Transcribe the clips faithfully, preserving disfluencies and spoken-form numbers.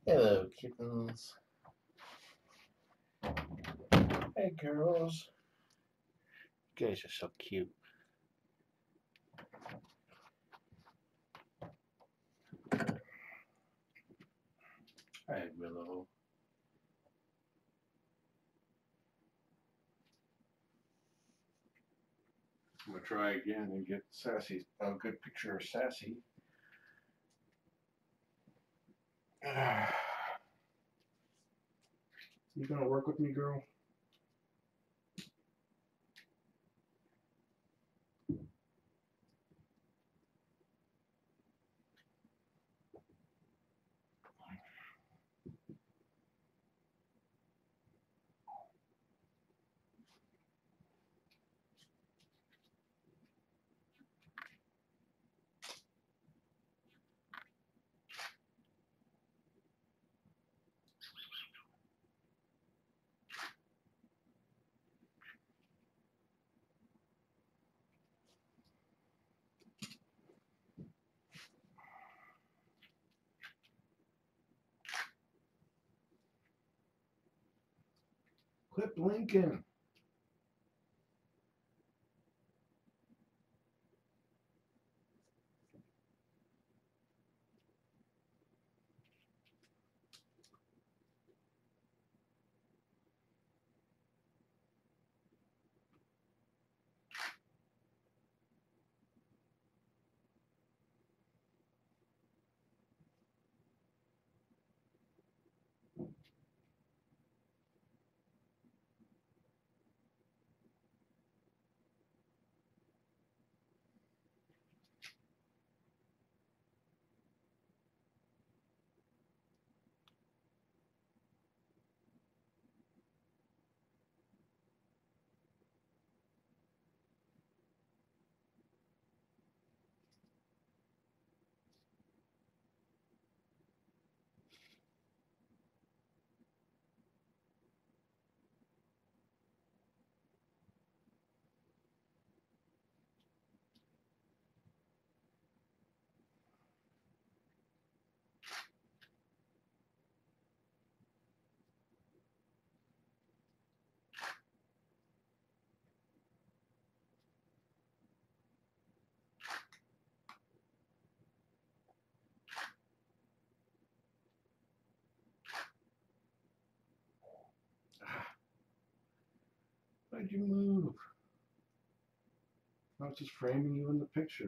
Hello, kittens. Hey, girls. You guys are so cute. Hi, Willow. I'm gonna try again and get Sassy a good picture of Sassy. You gonna work with me, girl? Quit blinking. Why'd you move? I was just framing you in the picture.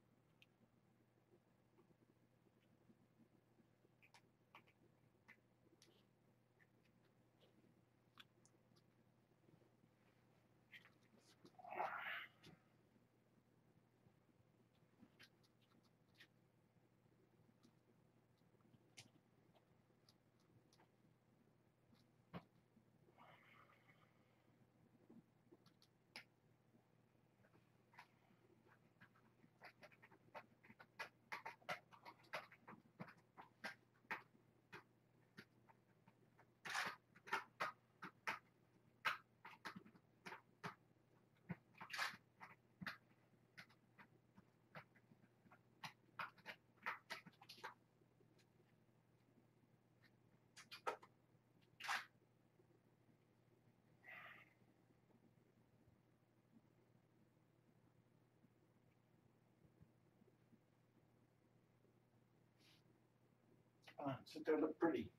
Come on, sit there, look pretty.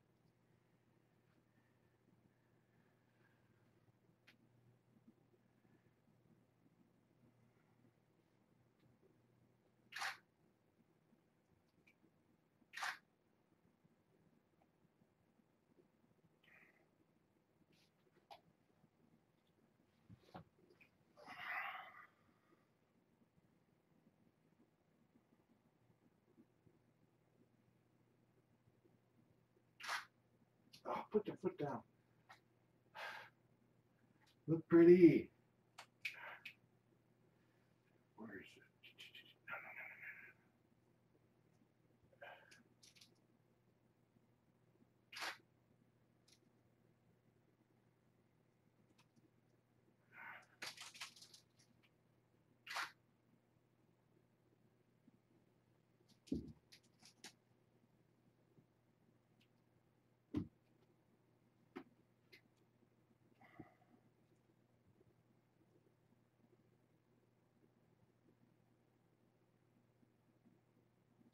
Oh, put your foot down. Look pretty. Where is it? No, no, no,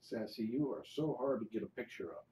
Sassy, you are so hard to get a picture of.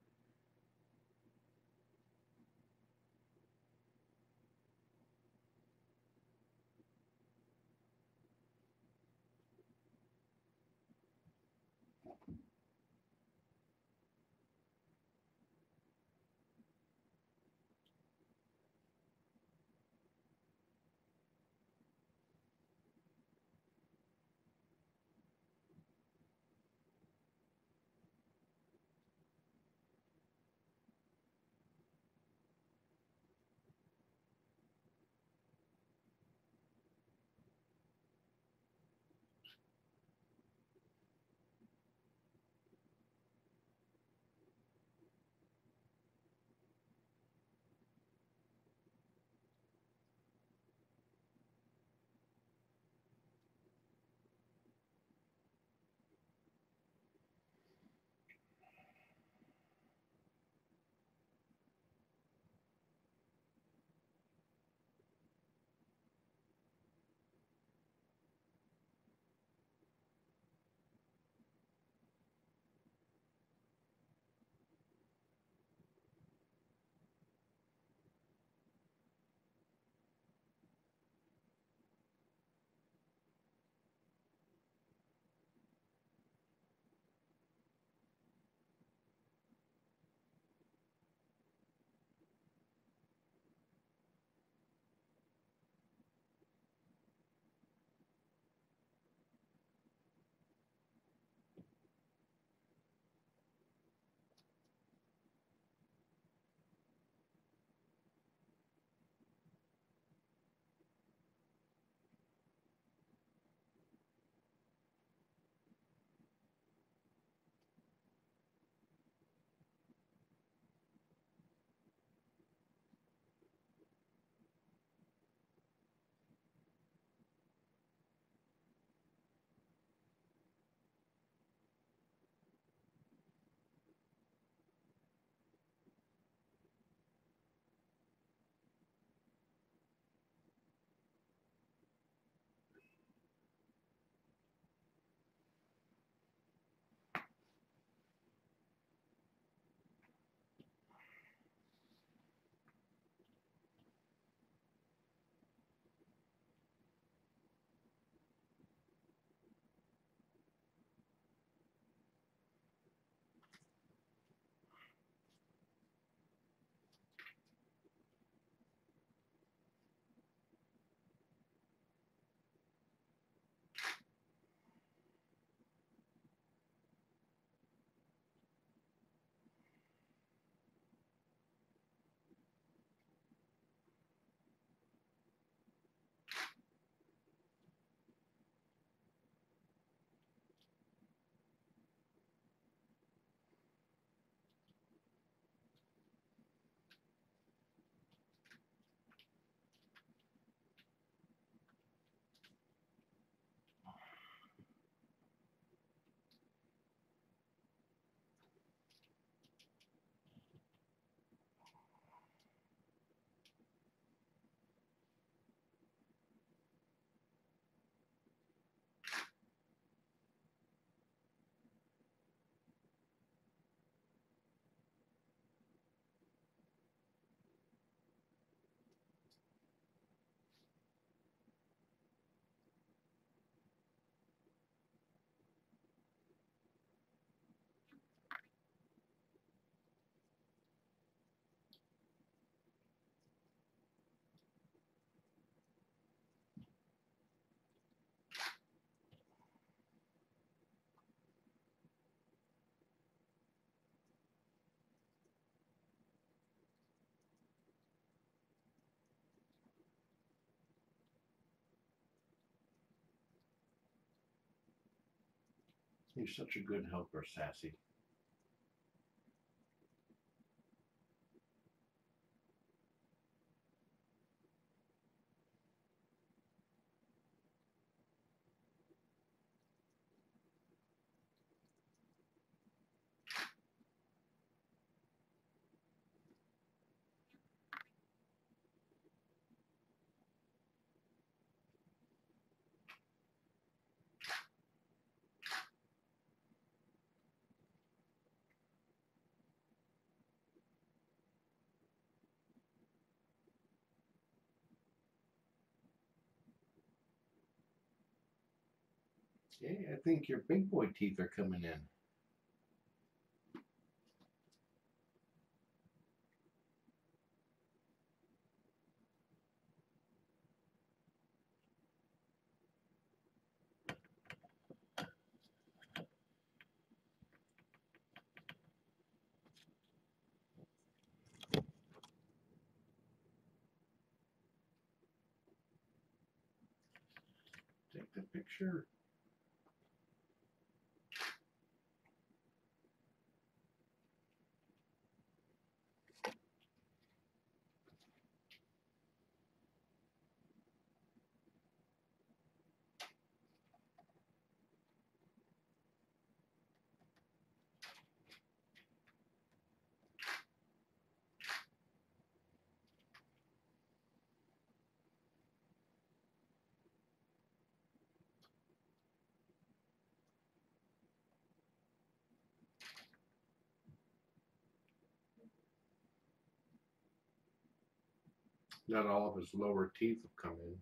You're such a good helper, Sassy. Yeah, I think your big boy teeth are coming in. Take the picture. Not all of his lower teeth have come in.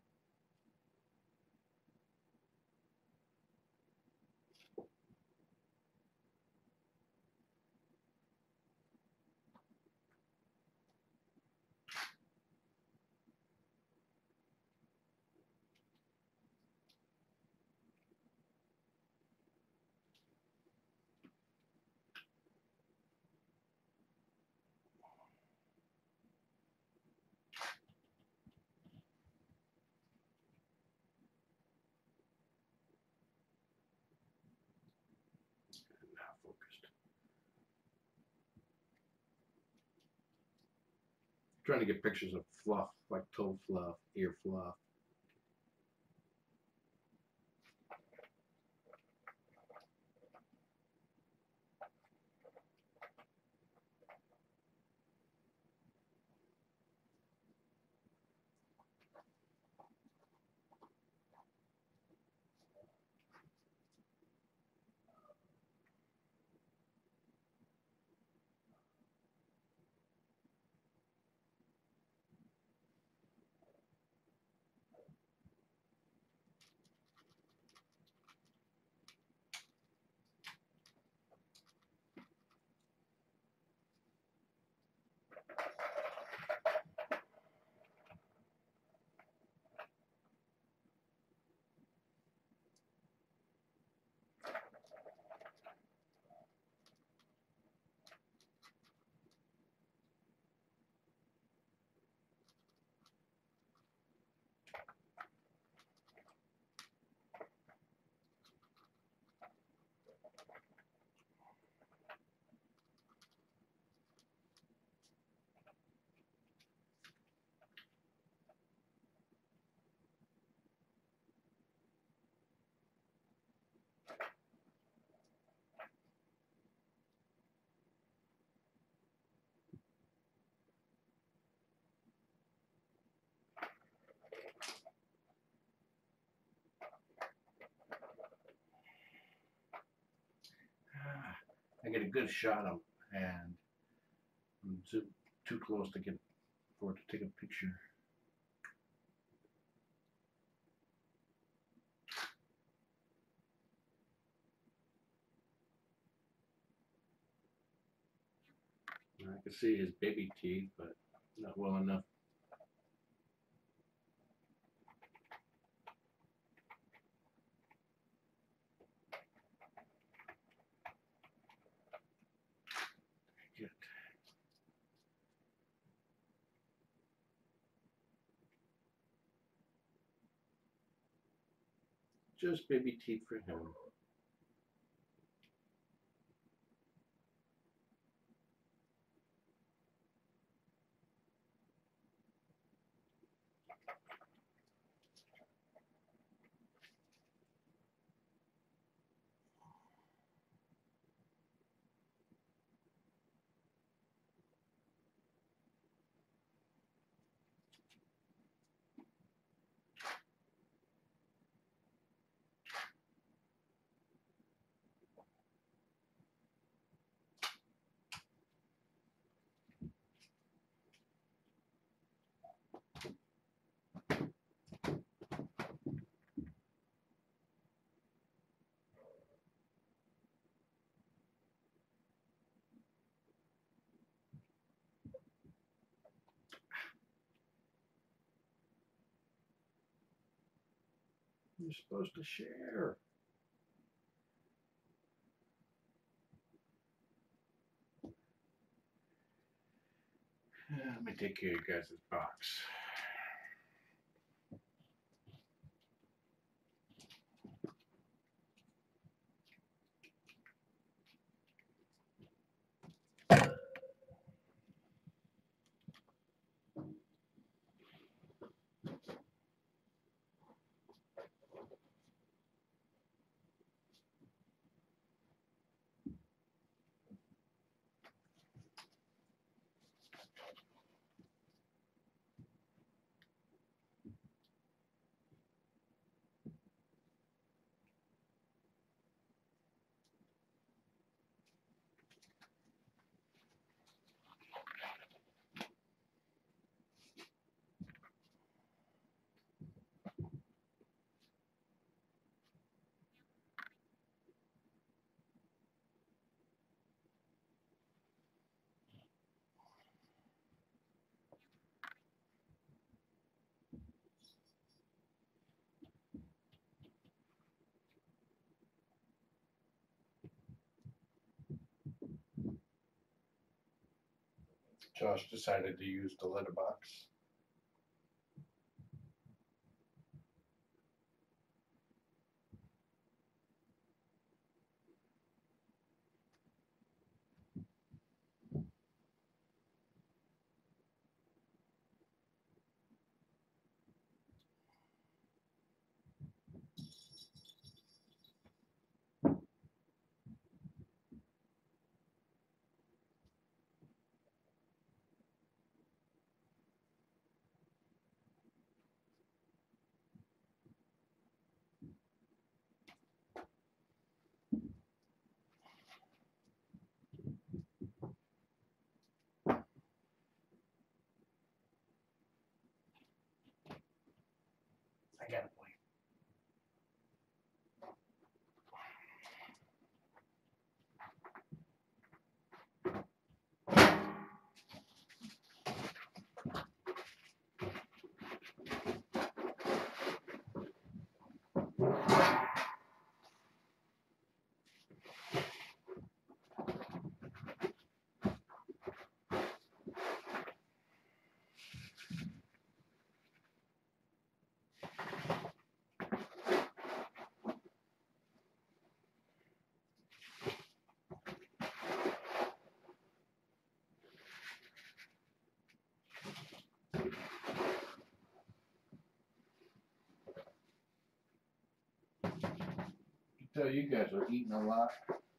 Not focused. Trying to get pictures of fluff, like toe fluff, ear fluff. I get a good shot of him, and I'm too, too close to get for it to take a picture. I can see his baby teeth, but not well enough. Get just baby teeth for him. You're supposed to share. Let me take care of you guys' box. Josh decided to use the litter box. I got it. Tell you guys are eating a lot.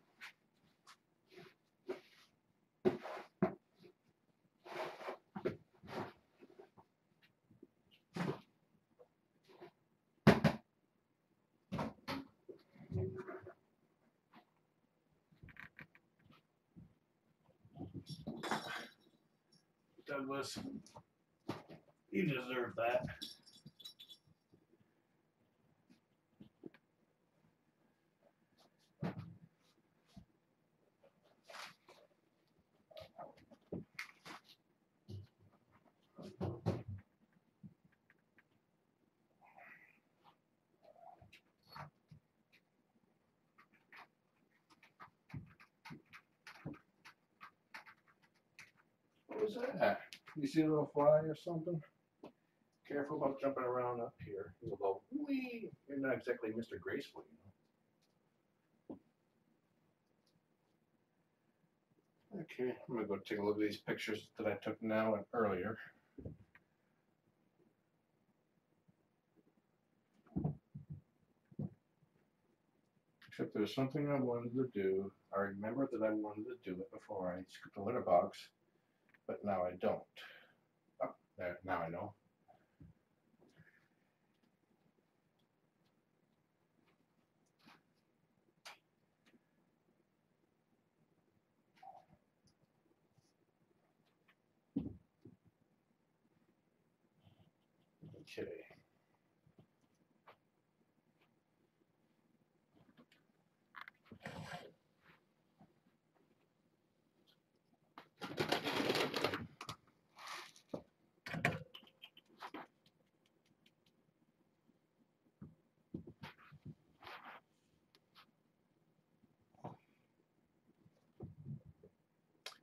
Douglas, you deserve that. What was that? You see a little fly or something? Careful about jumping around up here. You'll go, wee. You're not exactly Mister Graceful, you know. Okay, I'm gonna go take a look at these pictures that I took now and earlier. Except there's something I wanted to do. I remember that I wanted to do it before I scooped the litter box, but now I don't. Oh, there, now I know. Okay.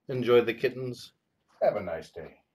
Enjoy the kittens. Have a nice day.